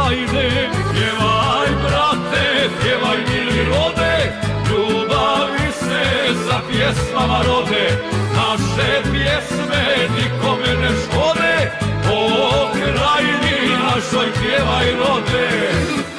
krajine. Pjevaj brate, pjevaj mili rode, ljubavi se za pjesmama rode. Naše pjesme nikome ne škode, o krajini našoj pjevaj rode.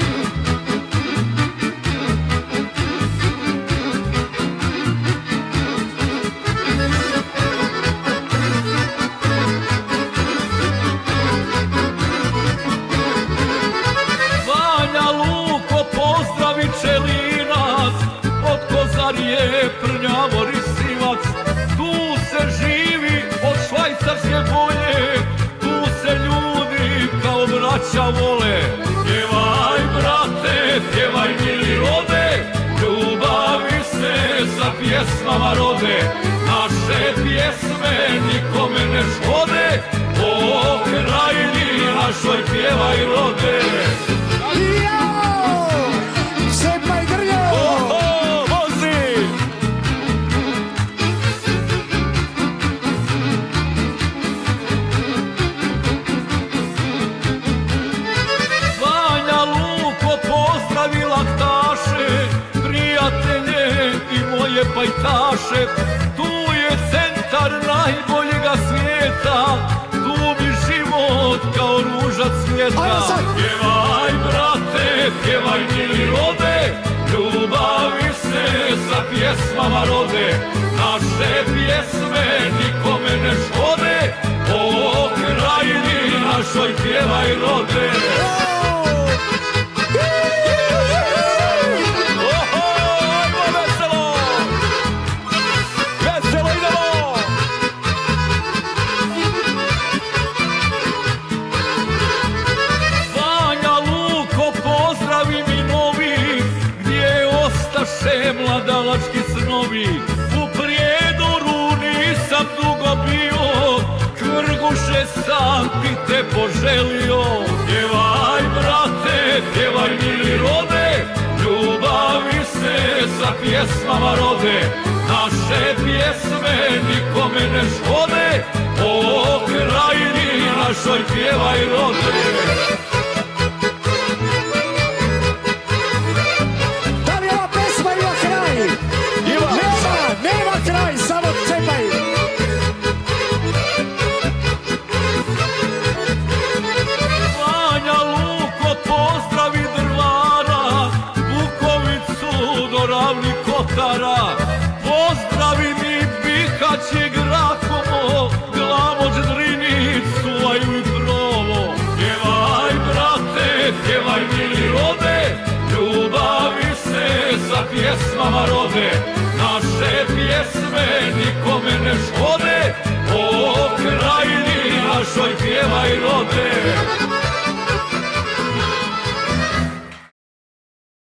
Je Prnjavo Risivac, tu se živi od švajcarske bolje, tu se ljudi kao braća vole. Pjevaj brate, pjevaj mili rode, ljubavi se za pjesmama rode. Naše pjesme nikome ne škode, o krajini našoj pjevaj rode. Pajtaše, tu je centar najboljega svijeta, tu bi život kao ruža cvjeta. Pjevaj brate, pjevaj mili rode, ljubavi se za pjesmama rode. Naše pjesme nikome ne škode, o krajini našoj pjevaj rode. Mladalački snovi, u Prijedoru nisam dugo bio, Kvrguše sam ti te poželio. Pjevaj brate, pjevaj mili rode, ljubavi se za pjesmama rode. Naše pjesme nikome ne škode, o krajini našoj pjevaj rode. Pozdravi mi Bihać i Grahovo, Glamoč, Drinicu, Aju i Provo. Pjevaj brate, pjevaj mili rode, ljubavi se za pjesmama rode. Naše pjesme nikome ne škode, o krajini našoj pjevaj rode.